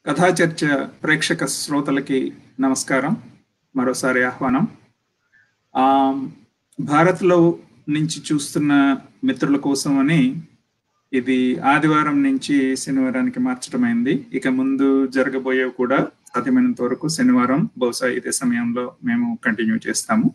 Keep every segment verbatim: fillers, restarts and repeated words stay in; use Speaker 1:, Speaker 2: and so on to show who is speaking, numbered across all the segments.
Speaker 1: కథా చర్చ ప్రేక్షక శ్రోతలకి నమస్కారం. మరోసారి ఆహ్వానం. భారత్లో నుంచి చూస్తున్న మిత్రుల కోసం అని ఇది ఆదివారం నుంచి శనివారానికి మార్చడమైంది. ఇక ముందు జరగబోయేవి కూడా సాధ్యమైనంత వరకు శనివారం, బహుశా ఇదే సమయంలో మేము కంటిన్యూ చేస్తాము.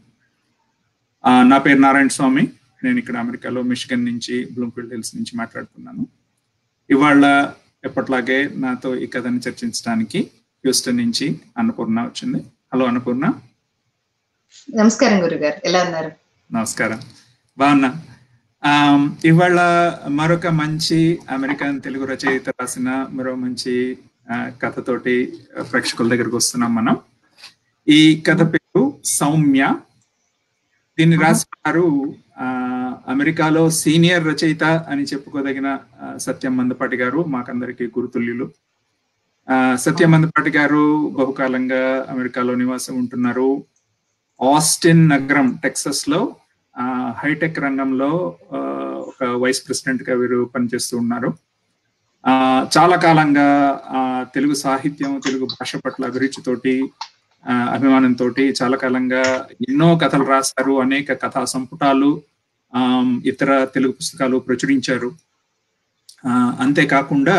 Speaker 1: నా పేరు నారాయణ స్వామి. నేను ఇక్కడ అమెరికాలో మిషిగన్ నుంచి, బ్లూమ్ఫీల్డ్ హిల్స్ నుంచి మాట్లాడుతున్నాను. ఇవాళ ఎప్పట్లాగే నాతో ఈ కథని చర్చించడానికి హ్యూస్టన్ నుంచి అన్నపూర్ణ వచ్చింది. హలో అన్నపూర్ణ.
Speaker 2: నమస్కారం గురుగారు, ఎలా ఉన్నారు?
Speaker 1: నమస్కారం, బాగున్నా. ఇవాళ మరొక మంచి అమెరికన్ తెలుగు రచయిత రాసిన మరో మంచి కథతోటి ప్రేక్షకుల దగ్గరకు వస్తున్నాం మనం. ఈ కథ పేరు సౌమ్య. దీన్ని రాసినారు అమెరికాలో సీనియర్ రచయిత అని చెప్పుకోదగిన సత్యం మందపాటి గారు, మాకందరికి గురుతుల్యులు. సత్యం మందపాటి గారు బహుకాలంగా అమెరికాలో నివాసం ఉంటున్నారు. ఆస్టిన్ నగరం, టెక్సస్ లో హైటెక్ రంగంలో ఒక వైస్ ప్రెసిడెంట్ గా వీరు పనిచేస్తూ ఉన్నారు. చాలా కాలంగా తెలుగు సాహిత్యం, తెలుగు భాష పట్ల అభిరుచితోటి, అభిమానంతో చాలా కాలంగా ఎన్నో కథలు రాశారు. అనేక కథా సంపుటాలు, ఇతర తెలుగు పుస్తకాలు ప్రచురించారు. అంతేకాకుండా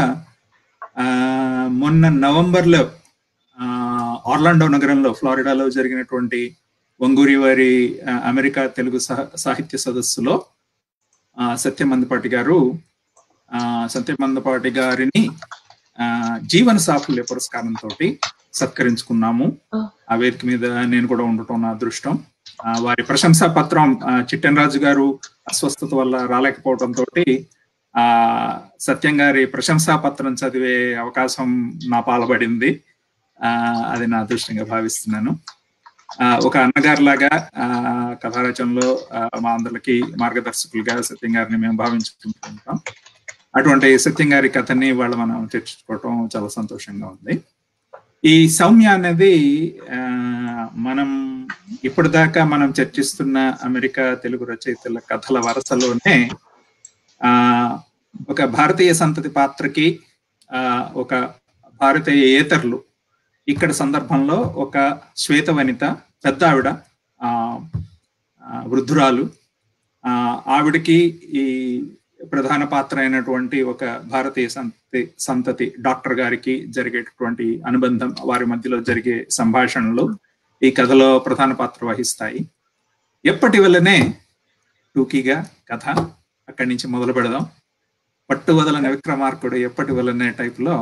Speaker 1: మొన్న నవంబర్లో ఆర్లాండో నగరంలో, ఫ్లోరిడాలో జరిగినటువంటి వంగూరి వారి అమెరికా తెలుగు సాహిత్య సదస్సులో సత్యం మందపాటి గారు సత్యం మందపాటి గారిని జీవన సాఫల్య పురస్కారంతో సత్కరించుకున్నాము. ఆ వేదిక మీద నేను కూడా ఉండటం నా అదృష్టం. వారి ప్రశంసా పత్రం చిట్టెన్ రాజు గారు అస్వస్థత వల్ల రాలేకపోవడంతో ఆ సత్యం గారి ప్రశంసా పత్రం చదివే అవకాశం నా పాల్పడింది. ఆ అది నా అదృష్టంగా భావిస్తున్నాను. ఒక అన్నగారు లాగా ఆ కథారచనలో మా అందరికి మార్గదర్శకులుగా సత్యం గారిని మేము భావించుకుంటూ ఉంటాం. అటువంటి సత్యం గారి కథని వాళ్ళు మనం చర్చించుకోవటం చాలా సంతోషంగా ఉంది. ఈ సౌమ్య అనేది ఆ మనం ఇప్పటిదాకా మనం చర్చిస్తున్న అమెరికా తెలుగు రచయితల కథల వరుసలోనే ఆ ఒక భారతీయ సంతతి పాత్రకి ఆ ఒక భారతీయ ఏతరులు, ఇక్కడ సందర్భంలో ఒక శ్వేత వనిత, పెద్ద ఆవిడ, ఆ వృద్ధురాలు, ఆ ఆవిడకి ఈ ప్రధాన పాత్ర అయినటువంటి ఒక భారతీయ సంతతి సంతతి డాక్టర్ గారికి జరిగేటటువంటి అనుబంధం, వారి మధ్యలో జరిగే సంభాషణలు ఈ కథలో ప్రధాన పాత్ర వహిస్తాయి. ఎప్పటి వల్లనే టూకీగా కథ అక్కడి నుంచి మొదలు పెడదాం. పట్టు వదలని విక్రమార్కుడు ఎప్పటి వల్లనే టైప్ లో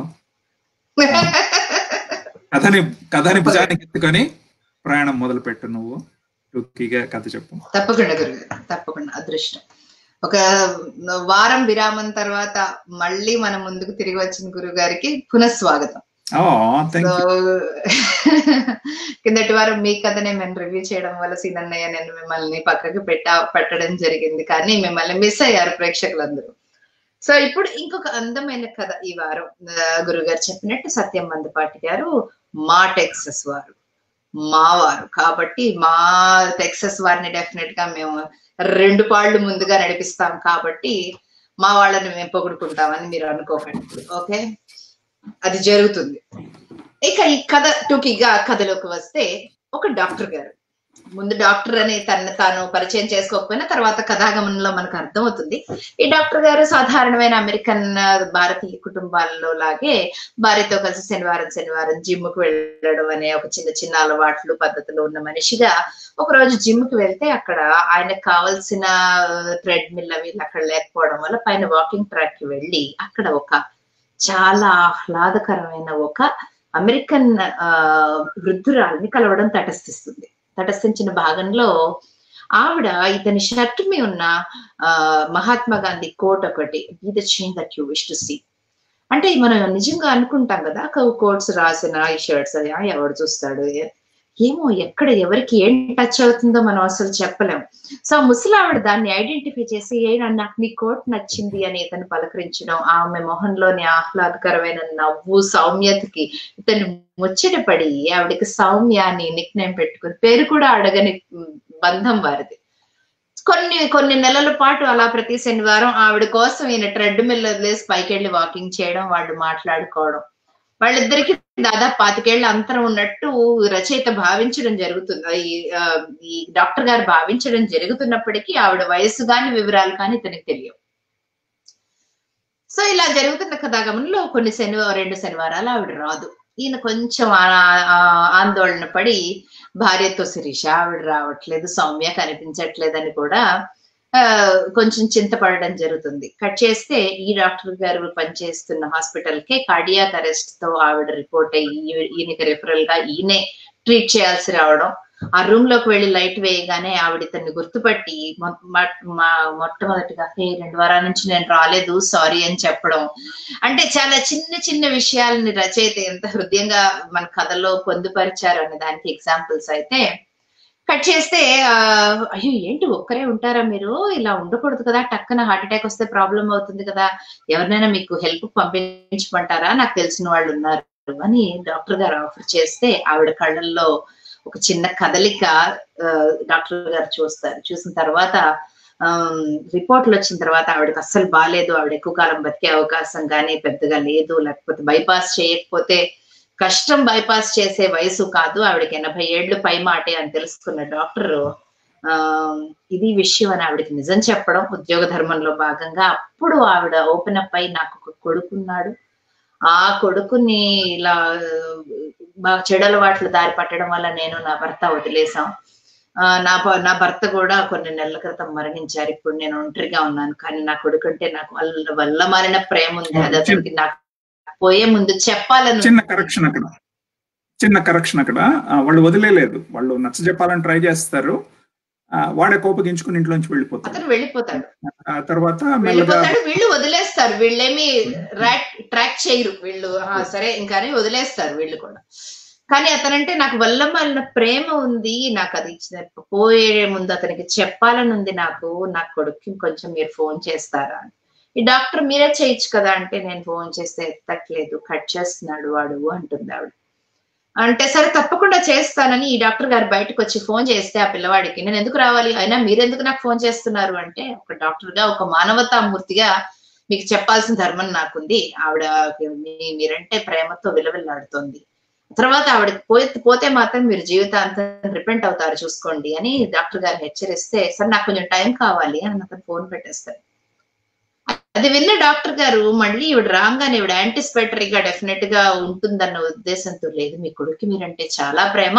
Speaker 1: కథని కథని భుజానికి ఎత్తుకొని ప్రయాణం మొదలు పెట్టు. నువ్వు టూకీగా కథ చెప్పు.
Speaker 2: తప్పకుండా గురుగారు, తప్పకుండా. అదృష్టం. ఒక వారం విరామం తర్వాత మళ్ళీ మన ముందుకు తిరిగి వచ్చిన గురువు గారికి పునఃస్వాగతం. కిందటి వారం మీ కథనే మేము రివ్యూ చేయడం వల్ల సీనన్నయ్య నేను మిమ్మల్ని పక్కకి పెట్ట పెట్టడం జరిగింది, కానీ మిమ్మల్ని మిస్ అయ్యారు ప్రేక్షకులందరూ. సో ఇప్పుడు ఇంకొక అందమైన కథ ఈ వారం గురుగారు చెప్పినట్టు సత్యం మందపాటి గారు మా టెక్సస్ వారు, మా వారు కాబట్టి మా టెక్సస్ వారిని డెఫినెట్ గా మేము రెండు పాళ్ళు ముందుగా నడిపిస్తాం. కాబట్టి మా వాళ్ళని మేము పొగుడుకుంటామని మీరు అనుకోకండి. ఓకే, అది జరుగుతుంది. ఇక ఈ కథ టూకీగా కథలోకి వస్తే, ఒక డాక్టర్ గారు, ముందు డాక్టర్ అని తను తాను పరిచయం చేసుకోకపోయినా తర్వాత కథాగమనంలో మనకు అర్థమవుతుంది. ఈ డాక్టర్ గారు సాధారణమైన అమెరికన్ భారతీయ కుటుంబాల్లో లాగే భార్యతో కలిసి శనివారం శనివారం జిమ్ కు వెళ్ళడం అనే ఒక చిన్న చిన్న అలవాట్లు, పద్ధతులు ఉన్న మనిషిగా ఒక రోజు జిమ్ కి వెళ్తే అక్కడ ఆయనకు కావాల్సిన థ్రెడ్ మిల్ అవి అక్కడ లేకపోవడం వల్ల పైన వాకింగ్ ట్రాక్ కి వెళ్ళి అక్కడ ఒక చాలా ఆహ్లాదకరమైన ఒక అమెరికన్ ఆ వృద్ధురాలిని కలవడం తటస్థిస్తుంది. తటస్థించిన భాగంలో ఆవిడ ఇతని షర్ట్ మీద ఉన్న ఆ మహాత్మా గాంధీ కోట్ ఒకటి, be the change that you wish to see, అంటే మనం నిజంగా అనుకుంటాం కదా కోట్స్ రాసిన ఈ షర్ట్స్ అది ఎవరు చూస్తాడు, ఏమో ఎక్కడ ఎవరికి ఏం టచ్ అవుతుందో మనం అసలు చెప్పలేం. సో ముసలావిడ దాన్ని ఐడెంటిఫై చేసి ఏ నాకు నీ కోట్ నచ్చింది అని ఇతను పలకరించడం, ఆమె మొహంలోని ఆహ్లాదకరమైన నవ్వు సౌమ్యతకి ఇతను ముచ్చటపడి ఆవిడకి సౌమ్య అని నిక్ నేమ్ పెట్టుకుని, పేరు కూడా అడగని బంధం వారిది. కొన్ని కొన్ని నెలల పాటు అలా ప్రతి శనివారం ఆవిడ కోసం ఈయన ట్రెడ్ మిల్ వదిలేసి పైకి వెళ్ళి వాకింగ్ చేయడం, వాళ్ళు మాట్లాడుకోవడం, వాళ్ళిద్దరికి దాదాపు పాతికేళ్ల అంతరం ఉన్నట్టు రచయిత భావించడం జరుగుతుంది. ఈ డాక్టర్ గారు భావించడం జరుగుతున్నప్పటికీ ఆవిడ వయసు కాని వివరాలు కానీ ఇతనికి తెలియవు. సో ఇలా జరుగుతున్న కథాగమనంలో కొన్ని శనివారం రెండు శనివారాలు ఆవిడ రాదు. ఈయన కొంచెం ఆందోళన పడి భార్యతో శిరీష ఆవిడ రావట్లేదు, సౌమ్య కనిపించట్లేదని కూడా ఆ కొంచెం చింతపడడం జరుగుతుంది. కట్ చేస్తే ఈ డాక్టర్ గారు పనిచేస్తున్న హాస్పిటల్ కే కార్డియాక్ అరెస్ట్ తో ఆవిడ రిపోర్ట్ అయ్యి ఈయనకి రిఫరల్ గా ఈయనే ట్రీట్ చేయాల్సి రావడం. ఆ రూమ్ లోకి వెళ్లి లైట్ వేయగానే ఆవిడ ఇతన్ని గుర్తుపట్టి మొట్టమొదటిగా హే రెండు వారాల నుంచి నేను రాలేదు సారీ అని చెప్పడం. అంటే చాలా చిన్న చిన్న విషయాలని రచయిత ఎంత హృదయంగా మన కథలో పొందుపరిచారు అనే దానికి ఎగ్జాంపుల్స్ అయితే, కట్ చేస్తే ఆ అయ్యో ఏంటి ఒక్కరే ఉంటారా మీరు, ఇలా ఉండకూడదు కదా, టక్కన హార్ట్ అటాక్ వస్తే ప్రాబ్లం అవుతుంది కదా, ఎవరినైనా మీకు హెల్ప్ పంపించమంటారా, నాకు తెలిసిన వాళ్ళు ఉన్నారు అని డాక్టర్ గారు ఆఫర్ చేస్తే ఆవిడ కళ్ళల్లో ఒక చిన్న కదలిక డాక్టర్ గారు చూస్తారు. చూసిన తర్వాత ఆ రిపోర్ట్లు వచ్చిన తర్వాత ఆవిడకి అస్సలు బాగాలేదు, ఆవిడ ఎక్కువ కాలం బతికే అవకాశం కానీ పెద్దగా లేదు, లేకపోతే బైపాస్ చేయకపోతే కష్టం, బైపాస్ చేసే వయసు కాదు, ఆవిడకి ఎనభై ఏళ్ళు పై మాటే అని తెలుసుకున్న డాక్టర్ ఆ ఇది విషయం అని ఆవిడకి నిజం చెప్పడం ఉద్యోగ ధర్మంలో భాగంగా. అప్పుడు ఆవిడ ఓపెన్ అప్ అయి నాకు ఒక కొడుకున్నాడు, ఆ కొడుకుని ఇలా చెడు అలవాట్లు దారి పట్టడం వల్ల నేను నా భర్త వదిలేసాం, ఆ నా నా భర్త కూడా కొన్ని నెలల క్రితం మరణించారు, ఇప్పుడు నేను ఒంటరిగా ఉన్నాను, కానీ నా కొడుకు అంటే నాకు వల్ల వల్ల మారిన ప్రేమ ఉంది, అది అతనికి నాకు పోయే ముందు చెప్పాలని.
Speaker 1: చిన్న కరెక్షన్ అక్కడ చిన్న కరెక్షన్ అక్కడ వాళ్ళు వదిలేదు, వాళ్ళు నచ్చ చెప్పాలని ట్రై చేస్తారు, వాడే కోపగించుకుని ఇంట్లోంచి వెళ్ళిపోతాడు,
Speaker 2: అతను వెళ్ళిపోతాడు,
Speaker 1: తర్వాత
Speaker 2: వెళ్ళిపోతాడు, వీళ్ళు వదిలేస్తారు, వీళ్ళేమి ట్రాక్ చేయరు వీళ్ళు, సరే ఇంకానే వదిలేస్తారు వీళ్ళు కూడా. కానీ అతనంటే నాకు వల్ల మాలిన ప్రేమ ఉంది, నాకు అది పోయే ముందు అతనికి చెప్పాలని ఉంది, నాకు నా కొడుక్కి కొంచెం మీరు ఫోన్ చేస్తారా అని. ఈ డాక్టర్ మీరే చేయొచ్చు కదా అంటే, నేను ఫోన్ చేస్తే ఎత్తట్లేదు, కట్ చేస్తున్నాడు వాడు అంటుంది ఆవిడ. అంటే సరే తప్పకుండా చేస్తానని ఈ డాక్టర్ గారు బయటకు వచ్చి ఫోన్ చేస్తే ఆ పిల్లవాడికి, నేను ఎందుకు రావాలి, అయినా మీరెందుకు నాకు ఫోన్ చేస్తున్నారు అంటే, ఒక డాక్టర్ గా ఒక మానవతామూర్తిగా మీకు చెప్పాల్సిన ధర్మం నాకుంది, ఆవిడ మీరంటే ప్రేమతో విలవిల్లాడుతోంది, తర్వాత ఆవిడకి పోతే పోతే మాత్రం మీరు జీవితాంతం రిపెంట్ అవుతారు చూసుకోండి అని డాక్టర్ గారు హెచ్చరిస్తే, సరే నాకు కొంచెం టైం కావాలి అని అతను ఫోన్ పెట్టేస్తారు. అది విన్న డాక్టర్ గారు మళ్ళీ ఈవిడ రాగానే ఈవిడ యాంటిసిపేటరీగా డెఫినెట్ గా ఉంటుందన్న ఉద్దేశంతో, లేదు మీ కొడుకు మీరంటే చాలా ప్రేమ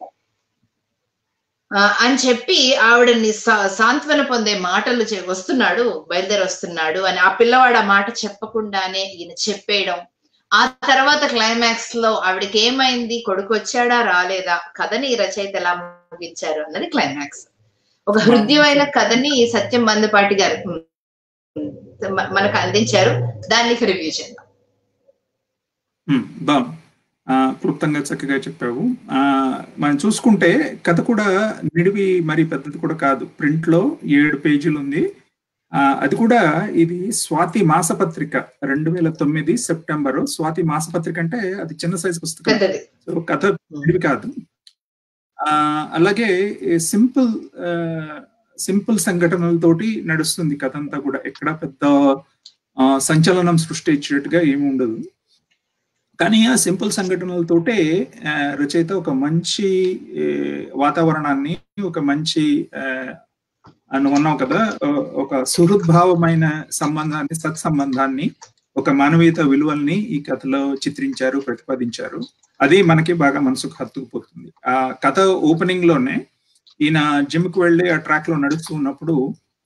Speaker 2: అని చెప్పి ఆవిడని సాంత్వన పొందే మాటలు వస్తున్నాడు, బయలుదేరి వస్తున్నాడు అని ఆ పిల్లవాడు ఆ మాట చెప్పకుండానే ఈయన చెప్పేయడం. ఆ తర్వాత క్లైమాక్స్ లో ఆవిడకి ఏమైంది, కొడుకు వచ్చాడా రాలేదా, కథని రచయిత ఎలా ముగించారు అన్నది క్లైమాక్స్. ఒక హృదయమైన కథని సత్యం మందపాటి గారు మనకు అందించారు, దాన్ని రివ్యూ చేద్దాం.
Speaker 1: బాగుంది, క్లుప్తంగా చక్కగా చెప్పావు. ఆ మనం చూసుకుంటే కథ కూడా నిడివి మరి పెద్దది కూడా కాదు, ప్రింట్ లో ఏడు పేజీలు ఉంది. ఆ అది కూడా ఇది స్వాతి మాసపత్రిక రెండు వేల తొమ్మిది సెప్టెంబరు. స్వాతి మాసపత్రిక అంటే అది చిన్న సైజు పుస్తకం, సో కథ నిడివి కాదు. ఆ అలాగే సింపుల్ సింపుల్ సంఘటనలతోటి నడుస్తుంది కథ అంతా కూడా, ఎక్కడ పెద్ద సంచలనం సృష్టించేట్టుగా ఏమి ఉండదు. కానీ ఆ సింపుల్ సంఘటనలతోటే రచయిత ఒక మంచి వాతావరణాన్ని, ఒక మంచి నువ్వు అన్నావు కదా, ఒక సుహృద్భావమైన సంబంధాన్ని, సత్సంబంధాన్ని, ఒక మానవీయత విలువల్ని ఈ కథలో చిత్రించారు, ప్రతిపాదించారు. అది మనకి బాగా మనసుకు హత్తుకుపోతుంది. ఆ కథ ఓపెనింగ్ లోనే ఈయన జిమ్ కు వెళ్ళి ఆ ట్రాక్ లో నడుస్తూ ఉన్నప్పుడు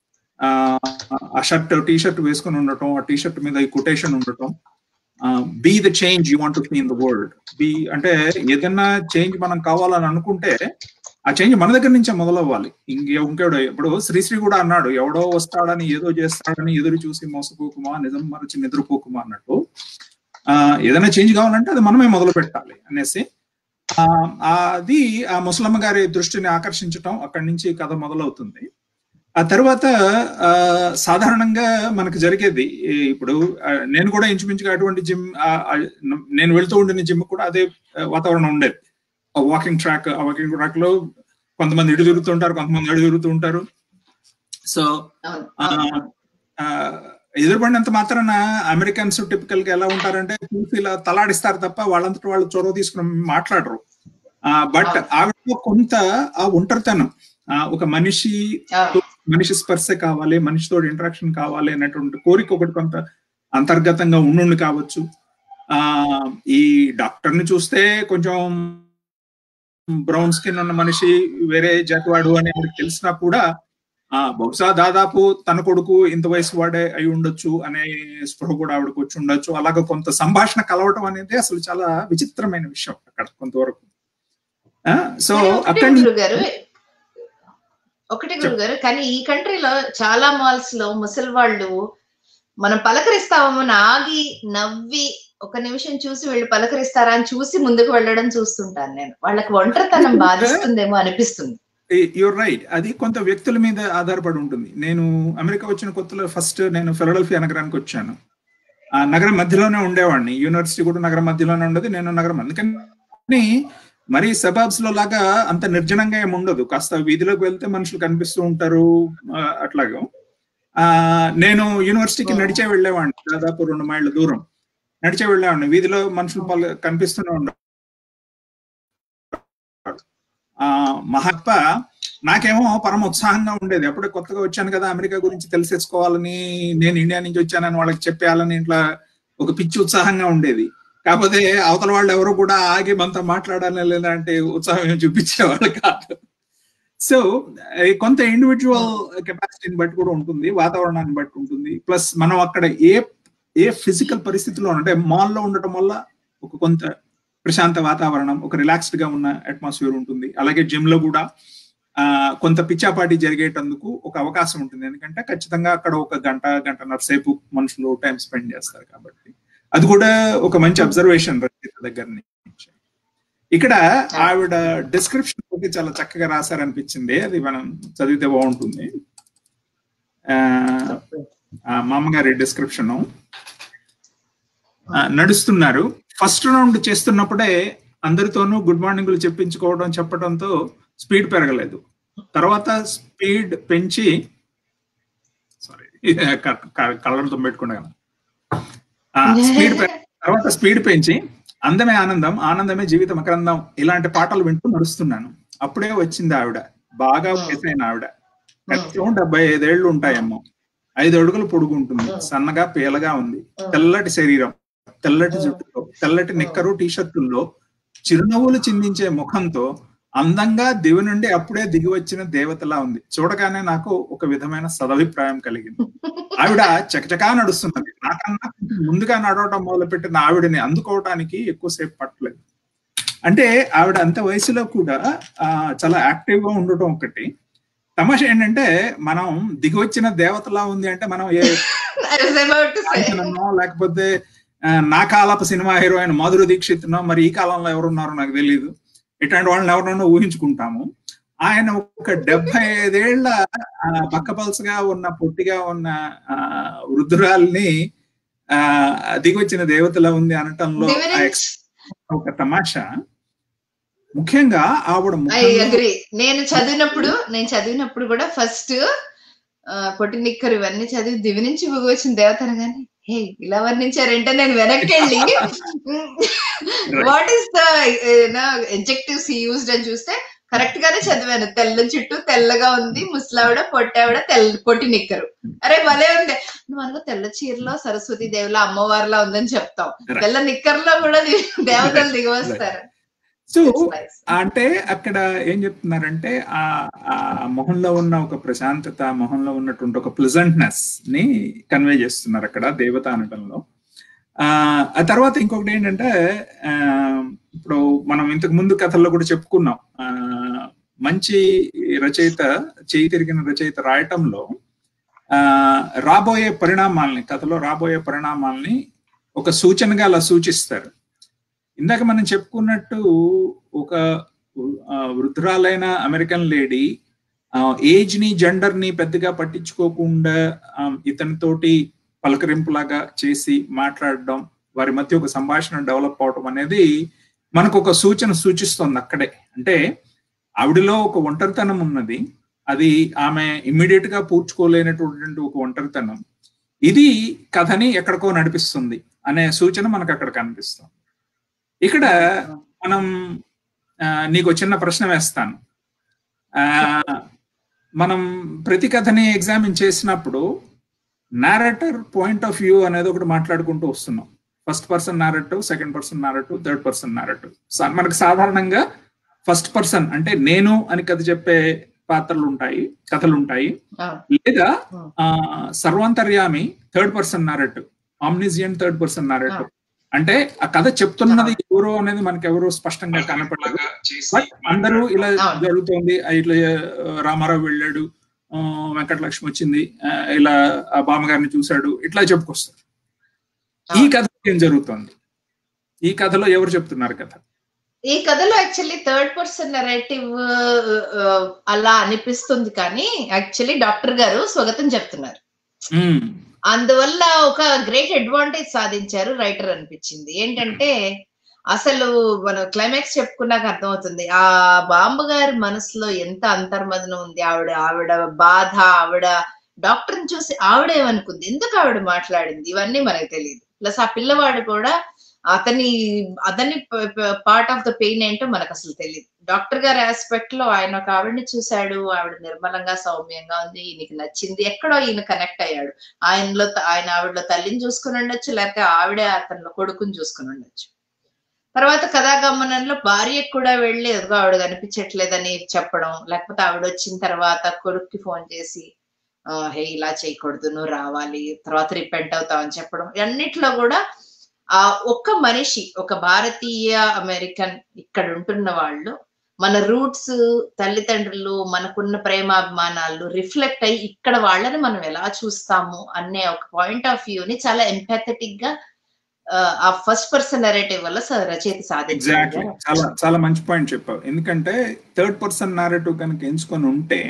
Speaker 1: ఆ షర్ట్ టీ షర్ట్ వేసుకుని ఉండటం, ఆ టీ షర్ట్ మీద ఈ కొటేషన్ ఉండటం, be the change you want to see in the world. Be అంటే ఏదైనా చేంజ్ మనం కావాలని అనుకుంటే ఆ చేంజ్ మన దగ్గర నుంచే మొదలవ్వాలి. ఇంక ఇంకెవడో ఇప్పుడు శ్రీశ్రీ కూడా అన్నాడు, ఎవడో వస్తాడని ఏదో చేస్తాడని ఎదురు చూసి మోసపోకుమా, నిజం మరచి నిద్రపోకుమా అన్నట్టు ఆ ఏదైనా చేంజ్ కావాలంటే అది మనమే మొదలు పెట్టాలి అనేసి ఆ అది ఆ ముసలమ్మ గారి దృష్టిని ఆకర్షించటం, అక్కడి నుంచి కథ మొదలవుతుంది. ఆ తర్వాత ఆ సాధారణంగా మనకు జరిగేది, ఇప్పుడు నేను కూడా ఇంచుమించుగా అటువంటి జిమ్, నేను వెళ్తూ ఉండిన జిమ్ కూడా అదే వాతావరణం ఉండేది. వాకింగ్ ట్రాక్, ఆ వాకింగ్ ట్రాక్ లో కొంతమంది ఇటు తిరుగుతూ ఉంటారు, కొంతమంది అడు తిరుగుతూ ఉంటారు. సో ఎదురుపడినంత మాత్రాన అమెరికన్స్ టిపికల్ గా ఎలా ఉంటారంటే చూసి ఇలా తలాడిస్తారు తప్ప వాళ్ళంతటి వాళ్ళు చొరవ తీసుకుని మాట్లాడరు. బట్ ఆవిడలో కొంత ఆ ఒంటరితనం, ఒక మనిషి మనిషి స్పర్శ కావాలి, మనిషితో ఇంటరాక్షన్ కావాలి అనేటువంటి కోరిక ఒకటి కొంత అంతర్గతంగా ఉండి కావచ్చు. ఆ ఈ డాక్టర్ ని చూస్తే కొంచెం బ్రౌన్ స్కిన్ ఉన్న మనిషి, వేరే జాతివాడు అని ఆవిడకి తెలిసినా కూడా ఆ బహుశా దాదాపు తన కొడుకు ఇంత వయసు వాడే అయి ఉండొచ్చు అనే స్పృహ కూడా ఆవిడకు వచ్చి ఉండొచ్చు. అలాగే కొంత సంభాషణ కలవటం అనేది అసలు చాలా విచిత్రమైన విషయం అక్కడ కొంతవరకు. సో అక్కడ
Speaker 2: ఒకటి గురువు గారు, కానీ ఈ కంట్రీలో చాలా మాల్స్ లో ముసలి వాళ్ళు మనం పలకరిస్తామో ఆగి నవ్వి ఒక నిమిషం చూసి వీళ్ళు పలకరిస్తారా అని చూసి ముందుకు వెళ్ళడం చూస్తుంటాను నేను. వాళ్ళకి ఒంటరితనం బాధిస్తుందేమో అనిపిస్తుంది.
Speaker 1: యూర్ రైట్, అది కొంత వ్యక్తుల మీద ఆధారపడి ఉంటుంది. నేను అమెరికా వచ్చిన కొత్తలో ఫస్ట్ నేను ఫిలడెల్ఫియా నగరానికి వచ్చాను. ఆ నగరం మధ్యలోనే ఉండేవాడిని, యూనివర్సిటీ కూడా నగరం మధ్యలోనే ఉండదు, నేను నగరం. అందుకని మరి సబాబ్స్ లో లాగా అంత నిర్జనంగా ఏమి ఉండదు, కాస్త వీధిలోకి వెళ్తే మనుషులు కనిపిస్తూ ఉంటారు అట్లాగా. ఆ నేను యూనివర్సిటీకి నడిచే వెళ్ళేవాడిని, దాదాపు రెండు మైళ్ళ దూరం నడిచే వెళ్ళేవాడిని. వీధిలో మనుషులు కనిపిస్తూనే ఉండరు. ఆ మహాత్మ నాకేమో పరమ ఉత్సాహంగా ఉండేది. అప్పుడే కొత్తగా వచ్చాను కదా, అమెరికా గురించి తెలిసేసుకోవాలని, నేను ఇండియా నుంచి వచ్చానని వాళ్ళకి చెప్పేయాలని ఇట్లా ఒక పిచ్చి ఉత్సాహంగా ఉండేది. కాకపోతే అవతల వాళ్ళు ఎవరు కూడా ఆగి మనతో మాట్లాడాలని లేదంటే ఉత్సాహం ఏమి చూపించేవాళ్ళు కాదు. సో కొంత ఇండివిజువల్ కెపాసిటీని బట్టి కూడా ఉంటుంది, వాతావరణాన్ని బట్టి ఉంటుంది. ప్లస్ మనం అక్కడ ఏ ఏ ఫిజికల్ పరిస్థితిలో అంటే మాల్లో ఉండటం వల్ల ఒక కొంత ప్రశాంత వాతావరణం, ఒక రిలాక్స్డ్ గా ఉన్న అట్మాస్ఫియర్ ఉంటుంది. అలాగే జిమ్ లో కూడా ఆ కొంత పిచ్చాపాటి జరిగేటందుకు ఒక అవకాశం ఉంటుంది, ఎందుకంటే ఖచ్చితంగా అక్కడ ఒక గంట గంటన్నర సేపు మనుషులు టైం స్పెండ్ చేస్తారు కాబట్టి. అది కూడా ఒక మంచి అబ్జర్వేషన్ రచయిత దగ్గర నుంచి. ఇక్కడ ఆవిడ డిస్క్రిప్షన్ ఒకటి చాలా చక్కగా రాశారనిపించింది, అది మనం చదివితే బాగుంటుంది. ఆ మా అమ్మగారి డిస్క్రిప్షన్, నడుస్తున్నారు. ఫస్ట్ రౌండ్ చేస్తున్నప్పుడే అందరితోనూ గుడ్ మార్నింగ్లు చెప్పించుకోవడం చెప్పడంతో స్పీడ్ పెరగలేదు. తర్వాత స్పీడ్ పెంచి సారీ కళ్ళతో పెట్టుకున్నాను స్పీడ్ తర్వాత స్పీడ్ పెంచి అందమే ఆనందం, ఆనందమే జీవితం అక్రందం ఇలాంటి పాటలు వింటూ నడుస్తున్నాను. అప్పుడే వచ్చింది ఆవిడ, బాగా వయసైన ఆవిడ, కనీసం డెబ్బై ఐదేళ్లు ఉంటాయేమో, ఐదు అడుగులు పొడుగు ఉంటుంది, సన్నగా పేలగా ఉంది, తెల్లటి శరీరం, తెల్లటి జుట్టుతో, తెల్లటి నిక్కరు టీషర్టుల్లో, చిరునవ్వులు చిందించే ముఖంతో, అందంగా దివి నుండి అప్పుడే దిగి వచ్చిన దేవతలా ఉంది. చూడగానే నాకు ఒక విధమైన సదభిప్రాయం కలిగింది. ఆవిడ చకచకా నడుస్తున్నది. నాకన్నా ముందుగా నడవటం మొదలుపెట్టిన ఆవిడని అందుకోవటానికి ఎక్కువసేపు పట్టలేదు. అంటే ఆవిడ అంత వయసులో కూడా ఆ చాలా యాక్టివ్ గా ఉండటం ఒకటి. తమాషా ఏంటంటే మనం దిగి వచ్చిన దేవతలా ఉంది అంటే మనం ఏ లేకపోతే నా కాలపు సినిమా హీరోయిన్ మాధురి దీక్షిత్నో మరి ఈ కాలంలో ఎవరున్నారో నాకు తెలియదు, ఇట్లాంటి వాళ్ళని ఎవరినో ఊహించుకుంటాము. ఆయన ఒక డెబ్బై ఐదేళ్ల బక్కపల్సగా ఉన్న పొట్టిగా ఉన్న ఆ వృద్ధురాల్ని ఆ దిగొచ్చిన దేవతలా ఉంది అనటంలో ఒక తమాషా. ముఖ్యంగా ఆవిడ
Speaker 2: నేను చదివినప్పుడు నేను చదివినప్పుడు కూడా ఫస్ట్ పొట్టి నిక్కరు ఇవన్నీ చదివి దివి నుంచి వచ్చిన దేవత అనగానే హే ఇలా వర్ణించారంటే నేను వెనక్కి వెళ్ళి what is the adjectives used అని చూస్తే కరెక్ట్ గానే చదివాను. తెల్ల చుట్టూ తెల్లగా ఉంది, ముసలావిడ పొట్టావిడ తెల్ల పొట్టి నిక్కరు. అరే భలే ఉంది. నువ్వు అనగా తెల్ల చీరలో సరస్వతి దేవిలో అమ్మవారిలా ఉందని చెప్తాం, తెల్ల నిక్కర్లో కూడా దేవతలు దిగి వస్తారు.
Speaker 1: సో అంటే అక్కడ ఏం చెప్తున్నారంటే ఆ మొహంలో ఉన్న ఒక ప్రశాంతత, మొహంలో ఉన్నటువంటి ఒక ప్లెజెంట్నెస్ ని కన్వే చేస్తున్నారు అక్కడ దేవత అనటంలో. ఆ తర్వాత ఇంకొకటి ఏంటంటే ఆ ఇప్పుడు మనం ఇంతకు ముందు కథల్లో కూడా చెప్పుకున్నాం, ఆ మంచి రచయిత, చేయి తిరిగిన రచయిత రాయటంలో ఆ రాబోయే పరిణామాలని, కథలో రాబోయే పరిణామాలని ఒక సూచనగా అలా సూచిస్తారు. ఇందాక మనం చెప్పుకున్నట్టు ఒక వృద్ధురాలైన అమెరికన్ లేడీ ఏజ్ ని జెండర్ ని పెద్దగా పట్టించుకోకుండా ఇతనితోటి పలకరింపులాగా చేసి మాట్లాడడం, వారి మధ్య ఒక సంభాషణ డెవలప్ అవడం అనేది మనకు ఒక సూచన సూచిస్తుంది అక్కడే. అంటే ఆవిడలో ఒక ఒంటరితనం ఉన్నది, అది ఆమె ఇమ్మీడియట్ గా పూడ్చుకోలేనటువంటి ఒక ఒంటరితనం. ఇది కథని ఎక్కడికో నడిపిస్తుంది అనే సూచన మనకు అక్కడ కనిపిస్తుంది. ఇక్కడ మనం నీకు చిన్న ప్రశ్న వేస్తాను. ఆ మనం ప్రతి కథని ఎగ్జామిన్ చేసినప్పుడు నారేటర్ పాయింట్ ఆఫ్ వ్యూ అనేది ఒకటి మాట్లాడుకుంటూ వస్తున్నాం. First person narrative, second person narrative, third person narrative. మనకు సాధారణంగా ఫస్ట్ పర్సన్ అంటే నేను అని కథ చెప్పే పాత్రలు ఉంటాయి, కథలు ఉంటాయి. లేదా సర్వాంతర్యామి third person narrative, omniscient third person narrative. అంటే ఆ కథ చెప్తున్నది ఎవరో అనేది మనకు ఎవరో స్పష్టంగా కనపడదు. బట్ అందరూ ఇలా జరుగుతోంది, ఇట్లా రామారావు వెళ్ళాడు, వెంకటలక్ష్మి వచ్చింది, ఇలా ఆ బామ్మగారిని చూశాడు, ఇట్లా చెప్పుకొస్తారు. ఈ కథ ఏం జరుగుతుంది? ఈ కథలో ఎవరు చెప్తున్నారు కథ?
Speaker 2: ఈ కథలో యాక్చువల్లీ థర్డ్ పర్సన్ నెరేటివ్ అలా అనిపిస్తుంది, కానీ యాక్చువల్లీ డాక్టర్ గారు స్వాగతం చెప్తున్నారు. అందువల్ల ఒక గ్రేట్ అడ్వాంటేజ్ సాధించారు రైటర్ అనిపించింది. ఏంటంటే అసలు మనం క్లైమాక్స్ చెప్పుకున్నాక అర్థమవుతుంది ఆ బాంబ గారి మనసులో ఎంత అంతర్మదనం ఉంది. ఆవిడ ఆవిడ బాధ, ఆవిడ డాక్టర్ని చూసి ఆవిడేమనుకుంది, ఎందుకు ఆవిడ మాట్లాడింది, ఇవన్నీ మనకు తెలియదు. ప్లస్ ఆ పిల్లవాడు కూడా అతని అతని పార్ట్ ఆఫ్ ద పెయిన్ ఏంటో మనకు అసలు తెలియదు. డాక్టర్ గారి ఆస్పెక్ట్ లో ఆయన ఒక ఆవిడని చూశాడు, ఆవిడ నిర్మలంగా సౌమ్యంగా ఉంది, ఈయనకి నచ్చింది, ఎక్కడో ఈయన కనెక్ట్ అయ్యాడు. ఆయనలో ఆయన ఆవిడలో తల్లిని చూసుకుని ఉండొచ్చు, లేకపోతే ఆవిడే అతనిలో కొడుకుని చూసుకుని ఉండొచ్చు. తర్వాత కథాగమనంలో భార్యకు కూడా వెళ్ళి ఎదుగు ఆవిడ కనిపించట్లేదని చెప్పడం, లేకపోతే ఆవిడ వచ్చిన తర్వాత కొడుక్కి ఫోన్ చేసి హే ఇలా చేయకూడదు, నువ్వు రావాలి, తర్వాత రిపెంట్ అవుతావు అని చెప్పడం. అన్నిట్లో కూడా ఆ ఒక్క మనిషి, ఒక భారతీయ అమెరికన్ ఇక్కడ ఉంటున్న వాళ్ళు, మన రూట్స్, తల్లిదండ్రులు, మనకున్న ప్రేమాభిమానాలు రిఫ్లెక్ట్ అయ్యి ఇక్కడ వాళ్ళని మనం ఎలా చూస్తాము అనే ఒక పాయింట్ ఆఫ్ వ్యూని చాలా ఎంపాథెటిక్ గా ఆ ఫస్ట్ పర్సన్ నరేటివ్ వల్ల రచయిత సాధించారు.
Speaker 1: చాలా చాలా మంచి పాయింట్ చెప్పావు. ఎందుకంటే థర్డ్ పర్సన్ నరేటివ్ కనుక ఎంచుకొని ఉంటే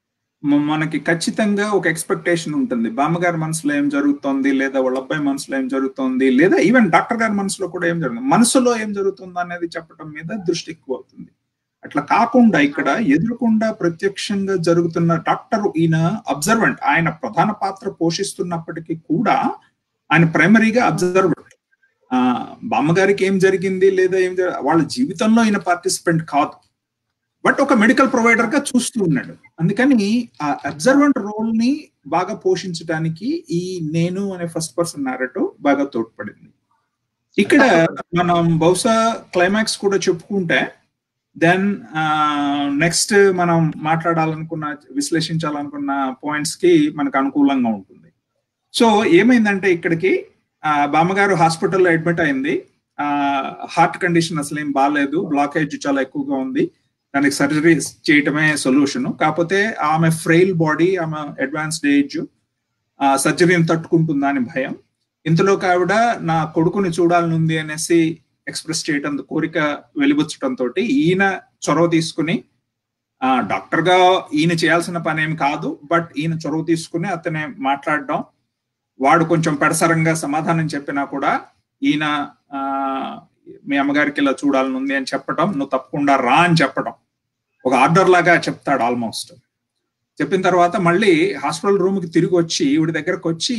Speaker 1: మనకి ఖచ్చితంగా ఒక ఎక్స్పెక్టేషన్ ఉంటుంది, బామ్మగారి మనసులో ఏం జరుగుతోంది, లేదా వాళ్ళ అబ్బాయి మనసులో ఏం జరుగుతోంది, లేదా ఈవెన్ డాక్టర్ గారి మనసులో కూడా ఏం జరుగుతుంది, మనసులో ఏం జరుగుతుంది అనేది చెప్పడం మీద దృష్టి ఎక్కువ అవుతుంది. అట్లా కాకుండా ఇక్కడ ఎదురుకుండా ప్రత్యక్షంగా జరుగుతున్న డాక్టర్ ఈయన అబ్జర్వెంట్, ఆయన ప్రధాన పాత్ర పోషిస్తున్నప్పటికీ కూడా ఆయన ప్రైమరీగా అబ్జర్వెంట్. ఆ బామ్మగారికి ఏం జరిగింది లేదా ఏం వాళ్ళ జీవితంలో ఈయన పార్టిసిపెంట్ కాదు, బట్ ఒక మెడికల్ ప్రొవైడర్ గా చూస్తూ ఉన్నాడు. అందుకని ఆ అబ్జర్వెంట్ రోల్ ని బాగా పోషించడానికి ఈ నేను అనే ఫస్ట్ పర్సన్ నారేటివ్ బాగా తోడ్పడింది. ఇక్కడ మనం బహుశా క్లైమాక్స్ కూడా చెప్పుకుంటే దెన్ నెక్స్ట్ మనం మాట్లాడాలనుకున్న, విశ్లేషించాలనుకున్న పాయింట్స్ కి మనకు అనుకూలంగా ఉంటుంది. సో ఏమైందంటే ఇక్కడికి ఆ బామ్మగారు హాస్పిటల్లో అడ్మిట్ అయింది. ఆ హార్ట్ కండిషన్ అసలు ఏం బాగాలేదు, బ్లాకేజ్ చాలా ఎక్కువగా ఉంది, దానికి సర్జరీ చేయటమే సొల్యూషన్. కాకపోతే ఆమె ఫ్రెయిల్ బాడీ, ఆమె అడ్వాన్స్డ్ ఏజ్, ఆ సర్జరీని తట్టుకుంటుందా అని భయం. ఇంతలోకి ఆవిడ నా కొడుకుని చూడాలనుంది అనేసి ఎక్స్ప్రెస్ చేయటం, కోరిక వెలిబుచ్చటంతో ఈయన చొరవ తీసుకుని, ఆ డాక్టర్ గా ఈయన చేయాల్సిన పని ఏం కాదు, బట్ ఈయన చొరవ తీసుకుని అతనే మాట్లాడడం, వాడు కొంచెం పెడసరంగా సమాధానం చెప్పినా కూడా ఈయన ఆ మీ అమ్మగారికి ఇలా చూడాలనుంది అని చెప్పడం, నువ్వు తప్పకుండా రా అని చెప్పడం, ఒక ఆర్డర్ లాగా చెప్తాడు ఆల్మోస్ట్. చెప్పిన తర్వాత మళ్ళీ హాస్పిటల్ రూమ్ కి తిరిగి వచ్చి ఈవిడ దగ్గరకు వచ్చి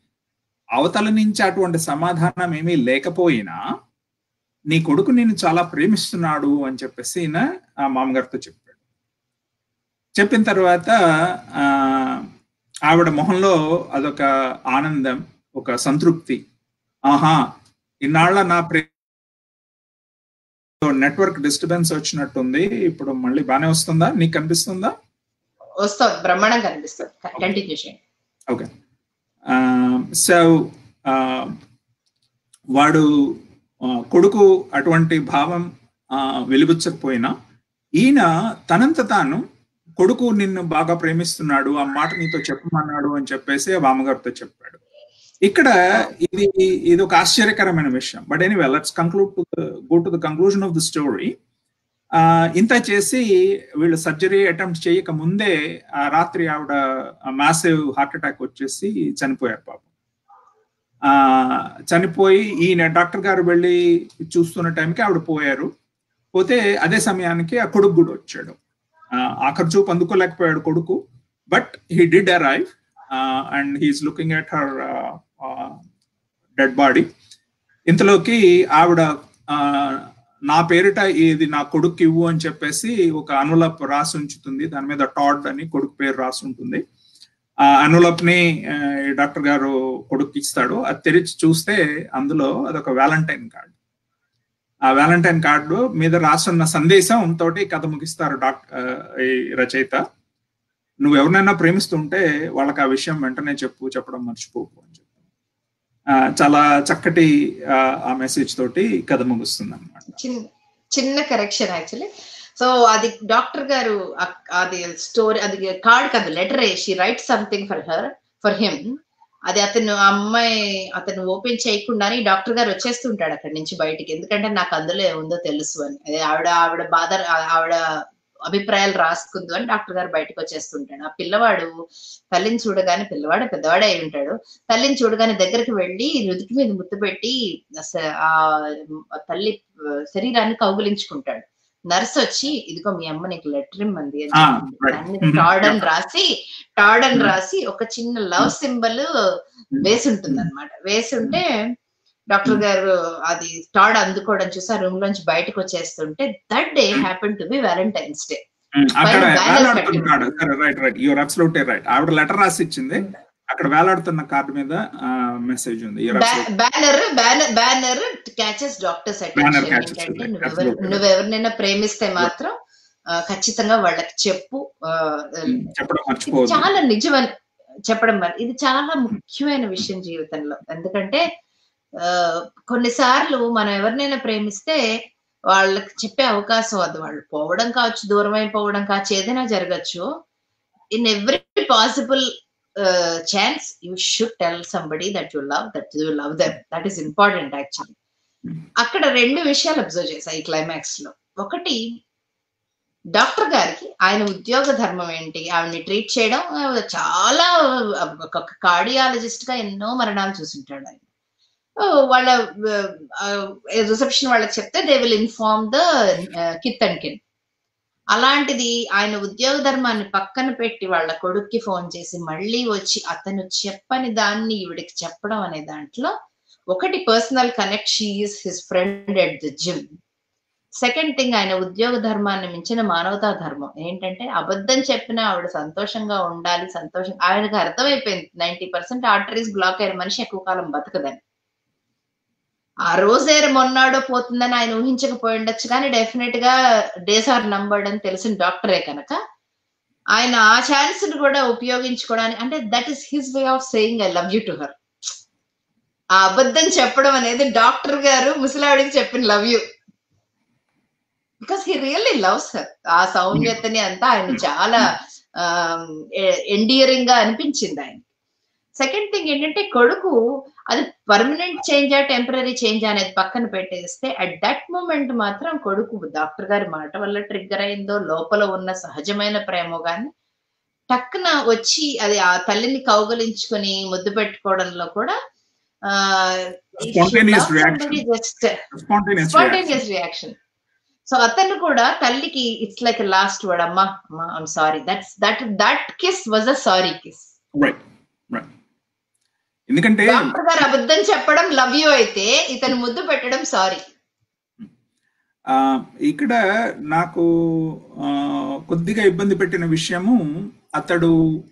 Speaker 1: అవతల నుంచి అటువంటి సమాధానం ఏమీ లేకపోయినా నీ కొడుకు నేను చాలా ప్రేమిస్తున్నాడు అని చెప్పేసి ఈయన ఆ మామగారితో చెప్పాడు. చెప్పిన తర్వాత ఆ ఆవిడ మొహంలో అదొక ఆనందం, ఒక సంతృప్తి. ఆహా, ఇన్నాళ్ళ నా ప్రే నెట్వర్క్ డిస్టర్బెన్స్ వచ్చినట్టుంది, ఇప్పుడు మళ్ళీ బానే వస్తుందా, నీకు కనిపిస్తుందా?
Speaker 2: వస్తుంది, బ్రహ్మాండంగా కనిపిస్తుంది. కంటిన్యూ చేయండి.
Speaker 1: ఓకే. సో వాడు కొడుకు అటువంటి భావం వెలిబుచ్చకపోయినా ఈయన తనంత తాను కొడుకు నిన్ను బాగా ప్రేమిస్తున్నాడు, ఆ మాట నీతో చెప్పమన్నాడు అని చెప్పేసి ఆ బామ్మగారితో చెప్పాడు. ఇక్కడ ఇది ఇది ఒక ఆశ్చర్యకరమైన విషయం. But anyway let's conclude to go to the conclusion of the story. ఆ ఇంత చేసి వీళ్ళు సర్జరీ అటెంప్ట్ చేయక ముందే ఆ రాత్రి ఆవిడ మ్యాసివ్ హార్ట్ అటాక్ వచ్చేసి చనిపోయారు పాపం. ఆ చనిపోయి ఈయన డాక్టర్ గారు వెళ్ళి చూస్తున్న టైంకి ఆవిడ పోయారు. పోతే అదే సమయానికి ఆ కొడుకు కూడా వచ్చాడు. ఆఖరి చూపు అందుకోలేకపోయాడు కొడుకు, but he did arrive. And he is looking at her dead body. ఇంతలోకి ఆవిడ నా పేరిట ఇది నా కొడుకు ఇవ్వు అని చెప్పేసి ఒక ఎన్వలప్ రాసి ఉంచుతుంది. దాని మీద టాడ్ అని కొడుకు పేరు రాసి ఉంటుంది. ఆ ఎన్వలప్ ని డాక్టర్ గారు కొడుకు ఇస్తాడు. అది తెరిచి చూస్తే అందులో అదొక వ్యాలంటైన్ కార్డు. ఆ వ్యాలంటైన్ కార్డు మీద రాసున్న సందేశం తోటి కథ ముగిస్తారు డాక్టర్ ఈ రచయిత. నువ్వు ఎవరినైనా ప్రేమిస్తుంటే వాళ్ళకి ఆ విషయం వెంటనే చెప్పు, చెప్పడం మర్చిపోకు అని చెప్పి చాలా చక్కటి ఆ మెసేజ్ తోటి కథ ముగుస్తుంది అనమాట.
Speaker 2: చిన్న కరెక్షన్ యాక్చువల్లీ. సో అది డాక్టర్ గారు అది స్టోరీ, అది కార్డ్ కాదు, letter. She write something for her for him. అది అతను అమ్మాయి అతను ఓపెన్ చేయకుండానే డాక్టర్ గారు వచ్చేస్తుంటాడు అక్కడి నుంచి బయటికి. ఎందుకంటే నాకు అందులో ఏముందో తెలుసు అని. అదే ఆవిడ ఆవిడ బాధ ఆవిడ అభిప్రాయాలు రాసుకుందు అని డాక్టర్ గారు బయటకు వచ్చేస్తుంటాడు. ఆ పిల్లవాడు తల్లిని చూడగానే, పిల్లవాడు పెద్దవాడే అయి ఉంటాడు, తల్లిని చూడగానే దగ్గరికి వెళ్ళి నుదుటి మీద ముద్దు పెట్టి ఆ తల్లి శరీరాన్ని కౌగులించుకుంటాడు. నర్స్ వచ్చి ఇదిగో మీ అమ్మ నీకు లెటర్ ఇమ్మంది అని దాన్ని టాడ్ అని రాసి టాడ్ అని రాసి ఒక చిన్న లవ్ సింబల్ వేసి ఉంటుంది అనమాట. వేసుంటే డాక్టర్ గారు అది టాడ్ అందుకోవడం చూసి ఆ రూమ్ లోంచి బయటకు వచ్చేస్తుంటే that day happen to be Valentine's day.
Speaker 1: ఆవిడ లెటర్ రాసి ఇచ్చింది, అక్కడ వేలాడుతున్న కార్డు మీద మెసేజ్ ఉంది.
Speaker 2: Banner banner catches doctor's attention. నువ్వెవరినైనా ప్రేమిస్తే మాత్రం ఖచ్చితంగా వాళ్ళకి చెప్పు, చాలా నిజమని చెప్పడం. ఇది చాలా ముఖ్యమైన విషయం జీవితంలో. ఎందుకంటే ఆ కొన్నిసార్లు మనం ఎవరినైనా ప్రేమిస్తే వాళ్ళకి చెప్పే అవకాశం, అది వాళ్ళు పోవడం కావచ్చు, దూరం అయిపోవడం కావచ్చు, ఏదైనా జరగచ్చు. In every possible Uh, chance you should tell somebody that you love, that you love them. That is important actually. అక్కడ రెండు విషయాలు అబ్జర్వ్ చేశాయి ఈ క్లైమాక్స్ లో. ఒకటి, డాక్టర్ గారికి ఆయన ఉద్యోగ ధర్మం ఏంటి, ఆవిడని ట్రీట్ చేయడం. చాలా ఒక కార్డియాలజిస్ట్ గా ఎన్నో మరణాలు చూసింటాడు ఆయన. వాళ్ళ రిసెప్షన్ వాళ్ళకి చెప్తే they will inform the kith and kin. అలాంటిది ఆయన ఉద్యోగ ధర్మాన్ని పక్కన పెట్టి వాళ్ళ కొడుక్కి ఫోన్ చేసి మళ్ళీ వచ్చి అతను చెప్పని దాన్ని ఈవిడికి చెప్పడం అనే దాంట్లో ఒకటి personal connect, she is his friend at the gym. Second thing, ఆయన ఉద్యోగ ధర్మాన్ని మించిన మానవతా ధర్మం ఏంటంటే అబద్ధం చెప్పినా ఆవిడ సంతోషంగా ఉండాలి. సంతోషం ఆయనకు అర్థమైపోయింది, నైన్టీ పర్సెంట్ ఆర్టరీస్ బ్లాక్ అయిన మనిషి ఎక్కువ కాలం బతకదని. ఆ రోజే మొన్నాడో పోతుందని ఆయన ఊహించకపోయి ఉండొచ్చు, కానీ డెఫినెట్ గా డేస్ ఆర్ నంబర్డ్ అని తెలిసిన డాక్టరే కనుక ఆయన ఆ ఛాన్స్ ని కూడా ఉపయోగించుకోవడానికి, అంటే that is his way of saying I love you to her. ఆ అబద్ధం చెప్పడం అనేది డాక్టర్ గారు ముసలావిడికి చెప్పిన love you, because he really loves her. ఆ సౌమ్యతని అంతా ఆయన చాలా ఎండియరింగ్ గా అనిపించింది ఆయన. సెకండ్ థింగ్ ఏంటంటే కొడుకు అది పర్మనెంట్ చేంజా టెంపరీ చేంజా అనేది పక్కన పెట్టేస్తే అట్ దట్ మూమెంట్ మాత్రం కొడుకు డాక్టర్ గారి మాట వల్ల ట్రిగ్గర్ అయిందో లోపల ఉన్న సహజమైన ప్రేమ గాని టక్కున వచ్చి అది ఆ తల్లిని కౌగలించుకొని ముద్దు పెట్టుకోవడంలో కూడా స్పాంటేనియస్ రియాక్షన్. సో అతను కూడా తల్లికి ఇట్స్ లైక్ లాస్ట్ వర్డ్, అమ్మా అమ్మా I'm sorry. That's that that kiss was a sorry kiss.
Speaker 1: ఎందుకంటే
Speaker 2: డాక్టర్ గారు అబద్ధం చెప్పడం లవ్ యూ అయితే ఇతను ముద్దు పెట్టడం సారీ.
Speaker 1: ఇక్కడ నాకు కొద్దిగా ఇబ్బంది పెట్టిన విషయము, అతడు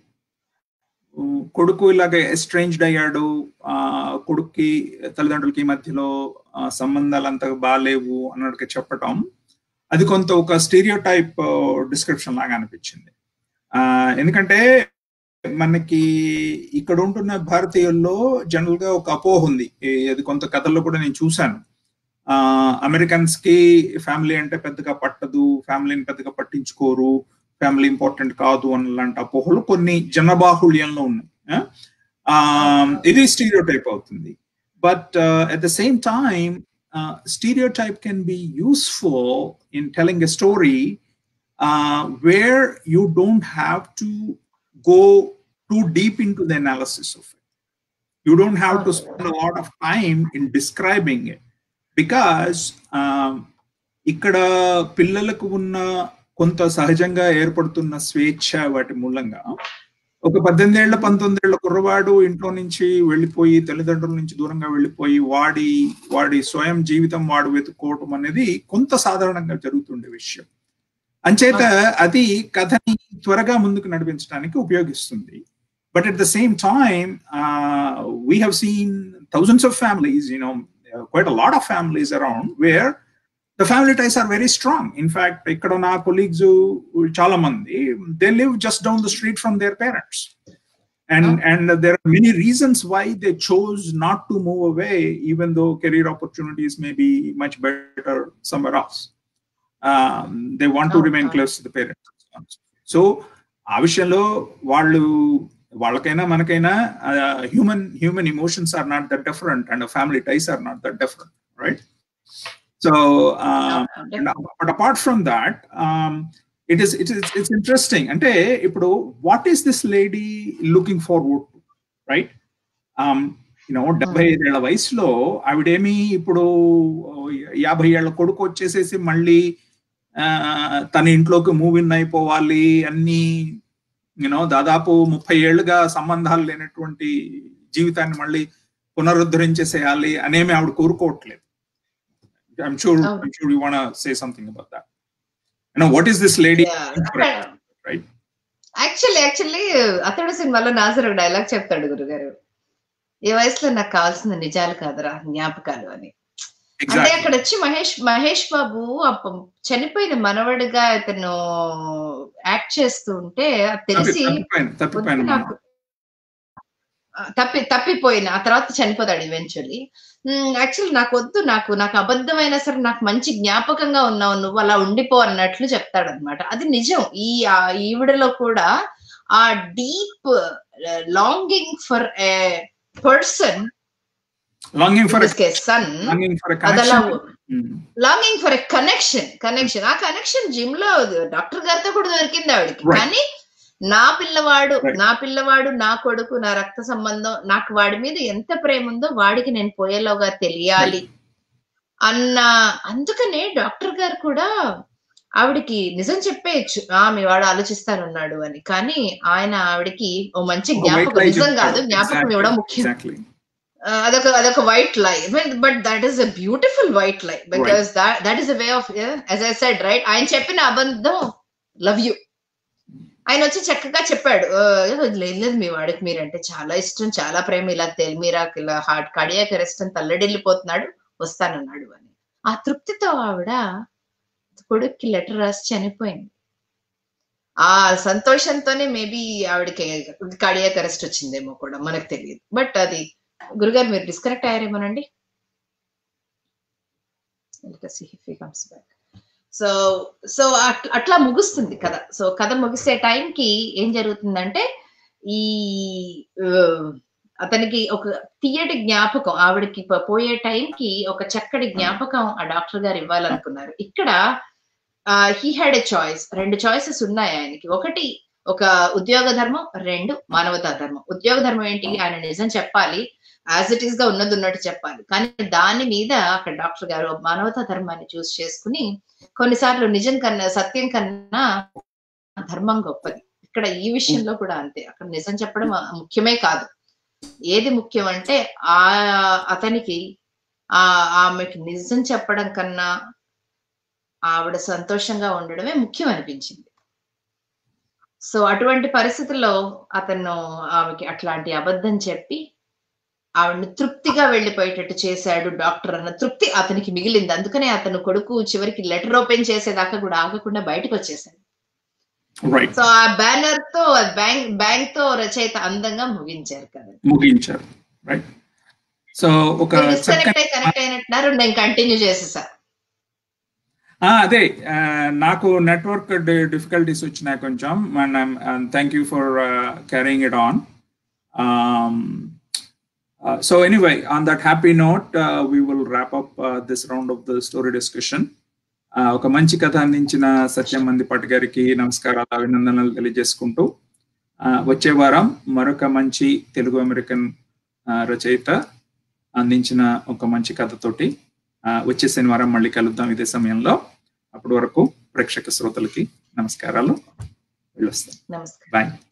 Speaker 1: కొడుకు ఇలాగ ఎస్ట్రేంజ్డ్ అయ్యాడు, ఆ కొడుక్కి తల్లిదండ్రులకి మధ్యలో సంబంధాలు అంత బాగాలేవు అన్నట్టుగా చెప్పటం, అది కొంత ఒక స్టీరియో టైప్ డిస్క్రిప్షన్ లాగా అనిపించింది. ఆ ఎందుకంటే మనకి ఇక్కడ ఉంటున్న భారతీయుల్లో జనరల్ గా ఒక అపోహ ఉంది, అది కొంత కథల్లో కూడా నేను చూశాను. ఆ అమెరికన్స్ కి ఫ్యామిలీ అంటే పెద్దగా పట్టదు, ఫ్యామిలీని పెద్దగా పట్టించుకోరు, ఫ్యామిలీ ఇంపార్టెంట్ కాదు అన్నలాంటి అపోహలు కొన్ని జనబాహుళ్యంలో ఉన్నాయి. ఆ ఇది స్టీరియో టైప్ అవుతుంది. But at the same time stereotype can be useful in telling a story where you don't have to go too deep into the analysis of it. You don't have to spend a lot of time in describing it, because ikkada pillaలకు ఉన్న కొంత సహజంగా ఏర్పడుతున్న స్వేచ్ఛ వాటి మూలంగా ఒక పద్దెనిమిది ఏళ్ల పంతొమ్మిది ఏళ్ల కుర్రవాడు ఇంట్లో నుంచి వెళ్ళిపోయి తల్లిదండ్రుల నుంచి దూరంగా వెళ్ళిపోయి వాడి వాడి స్వయం జీవితం వాడు వెతుక్కోవటం అనేది కొంత సాధారణంగా జరుగుతుండే విషయం. అంచేత అది కథని త్వరగా ముందుకు నడిపించడానికి ఉపయోగిస్తుంది. But at the same time, uh, we have seen thousands of families, you know, quite a lot of families around where the family ties are very strong. In fact, ikkada na colleagues chala mandi, they live just down the street from their parents. And, oh. and there are many reasons why they chose not to move away, even though career opportunities may be much better somewhere else. Um, they want to oh, remain oh. close to the parents. So, ఆ విషయంలో వాళ్ళు వాళ్ళకైనా మనకైనా human human emotions are not that different and family ties are not that different, right? So but apart from that it is it is it's interesting. అంటే ఇప్పుడు what is this lady looking forward to, right? You know డెబ్బై ఐదేళ్ల వయసులో ఆవిడేమి ఇప్పుడు యాభై ఏళ్ల కొడుకు వచ్చేసేసి మళ్ళీ తన ఇంట్లోకి మూవ్ ఇన్ అయిపోవాలి, అన్ని యూనో దాదాపు ముప్పై ఏళ్ళుగా సంబంధాలు లేనటువంటి జీవితాన్ని మళ్ళీ పునరుద్ధరించేసేయాలి అనేమి ఆవిడ కోరుకోవట్లేదు. I'm sure oh. I'm sure you want to say something about that. You know, what is this lady
Speaker 2: yeah.
Speaker 1: right?
Speaker 2: Actually actually అతడు సినిమాలో నాజర్ ఒక డైలాగ్ చెప్తాడు గురుగారు, ఈ వయసులో నాకు కావాల్సిన నిజాలు కాదురా జ్ఞాపకాలు అని. అంటే అక్కడ వచ్చి మహేష్ మహేష్ బాబు చనిపోయిన మనవడిగా అతను యాక్ట్ చేస్తూ ఉంటే తెలిసి నాకు తప్పి తప్పిపోయిన ఆ తర్వాత చనిపోతాడు ఈవెన్చువల్లీ. యాక్చువల్లీ నాకు వద్దు, నాకు నాకు అబద్ధమైనా సరే నాకు మంచి జ్ఞాపకంగా ఉన్నావు, నువ్వు అలా ఉండిపో అన్నట్లు చెప్తాడు అనమాట. అది నిజం. ఈ ఈవిడలో కూడా ఆ deep longing for a person,
Speaker 1: longing for
Speaker 2: a son,
Speaker 1: longing for a connection,
Speaker 2: mm. longing for a connection connection ఆ కనెక్షన్ జిమ్ లో డాక్టర్ గారితో కూడా దొరికింది ఆవిడకి. కానీ నా పిల్లవాడు నా పిల్లవాడు నా కొడుకు నా రక్త సంబంధం, నాకు వాడి మీద ఎంత ప్రేమ ఉందో వాడికి నేను పోయేలోగా తెలియాలి అన్న, అందుకనే డాక్టర్ గారు కూడా ఆవిడికి నిజం చెప్పేయచ్చు, ఆ మీ వాడు ఆలోచిస్తానున్నాడు అని. కానీ ఆయన ఆవిడకి ఓ మంచి జ్ఞాపకం, నిజం కాదు జ్ఞాపకం ఇవ్వడం ముఖ్యం. అదొక అదొక white lie, but that is a beautiful white lie, because that that is a way of, as I said right, ఆయన చెప్పిన అబద్ధం లవ్ యూ. ఆయన వచ్చి చక్కగా చెప్పాడు, లేదు మీ వాడికి మీరంటే చాలా ఇష్టం, చాలా ప్రేమ, ఇలా తెల్మీరా ఇలా హార్ట్ కార్డియాక్ అరెస్ట్ అని తల్లడిల్లిపోతున్నాడు, వస్తానన్నాడు అని. ఆ తృప్తితో ఆవిడ కొడుక్కి లెటర్ రాసి చనిపోయింది. ఆ సంతోషంతోనే మేబీ ఆవిడకి కార్డియాక్ అరెస్ట్ వచ్చిందేమో కూడా, మనకు తెలియదు. బట్ అది గురుగారు మీరు డిస్కనెక్ట్ అయ్యారేమోనండి. సో సో అట్లా ముగుస్తుంది కథ. సో కథ ముగిసే టైంకి ఏం జరుగుతుందంటే, ఈ అతనికి ఒక తీయటి జ్ఞాపకం, ఆవిడకి పోయే టైంకి ఒక చక్కటి జ్ఞాపకం ఆ డాక్టర్ గారు ఇవ్వాలనుకున్నారు. ఇక్కడ హీ హ్యాడ్ ఎ చాయిస్, రెండు చాయిసెస్ ఉన్నాయి ఆయనకి. ఒకటి ఒక ఉద్యోగ ధర్మం, రెండు మానవతా ధర్మం. ఉద్యోగ ధర్మం ఏంటి, ఆయన నిజం చెప్పాలి, యాజ్ ఇట్ ఈస్ గా ఉన్నది ఉన్నట్టు చెప్పాలి. కానీ దాని మీద అక్కడ డాక్టర్ గారు మానవతా ధర్మాన్ని చూస్ చేసుకుని, కొన్నిసార్లు నిజం కన్నా సత్యం కన్నా ధర్మం గొప్పది. ఇక్కడ ఈ విషయంలో కూడా అంతే. అక్కడ నిజం చెప్పడం ముఖ్యమే కాదు, ఏది ముఖ్యం అంటే ఆ అతనికి ఆ ఆమెకి నిజం చెప్పడం కన్నా ఆవిడ సంతోషంగా ఉండడమే ముఖ్యం అనిపించింది. సో అటువంటి పరిస్థితుల్లో అతను ఆమెకి అట్లాంటి అబద్ధం చెప్పి ఆవిడని తృప్తిగా వెళ్ళిపోయేటట్టు చేశాడు డాక్టర్ అన్న తృప్తి అతనికి మిగిలింది. అందుకనే అతను కొడుకు చివరికి లెటర్ ఓపెన్ చేసేదాకా కూడా ఆగకుండా బయటకు వచ్చేసాడు. సో ఆ బ్యానర్ తో బ్యాంక్ బ్యాంక్ తో రచయిత అందంగా ముగించారు కదా,
Speaker 1: ముగించారు. సో ఒక
Speaker 2: డిస్కనెక్ట్ అయి కనెక్ట్ అయినట్టున్నారు, నేను కంటిన్యూ చేసేసా.
Speaker 1: అదే నాకు నెట్వర్క్ డిఫికల్టీస్ వచ్చినాయి కొంచెం. Thank you for carrying it on. Uh, so anyway, on that happy note, uh, we will wrap up uh, this round of the story discussion. ఒక మంచి కథ అందించిన సత్యం మందిపాటి గారికి నమస్కారాలు, అభినందనలు తెలియజేసుకుంటూ, వచ్చే వారం మరొక మంచి తెలుగు అమెరికన్ రచయిత అందించిన ఒక మంచి కథతోటి వచ్చే శనివారం మళ్ళీ కలుద్దాం ఇదే సమయంలో. అప్పటి వరకు ప్రేక్షక శ్రోతలకి నమస్కారాలు, వెళ్ళొస్తాం.
Speaker 2: నమస్కారం.
Speaker 1: బాయ్.